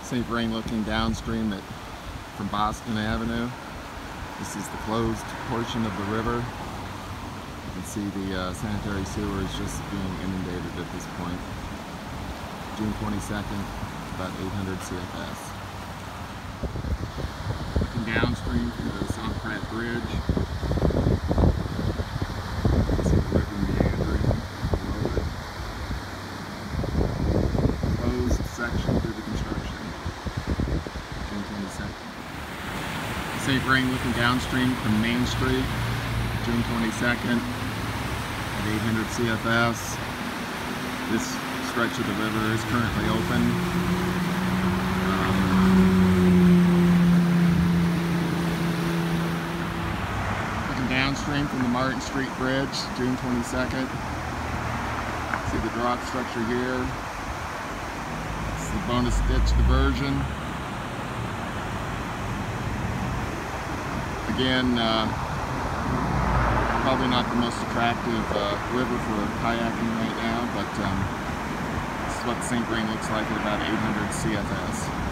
St. Vrain looking downstream from Boston Avenue. This is the closed portion of the river. You can see the sanitary sewer is just being inundated at this point. June 22nd, about 800 CFS. Looking downstream from the South Pratt Bridge. You see the river meandering below it. Closed section due to construction. June 22nd. St. Vrain looking downstream from Main Street, June 22nd at 800 CFS. This stretch of the river is currently open. Looking downstream from the Martin Street Bridge, June 22nd. See the drop structure here. This is the bonus ditch diversion. Again, probably not the most attractive river for kayaking right now, but this is what St. Vrain looks like at about 800 CFS.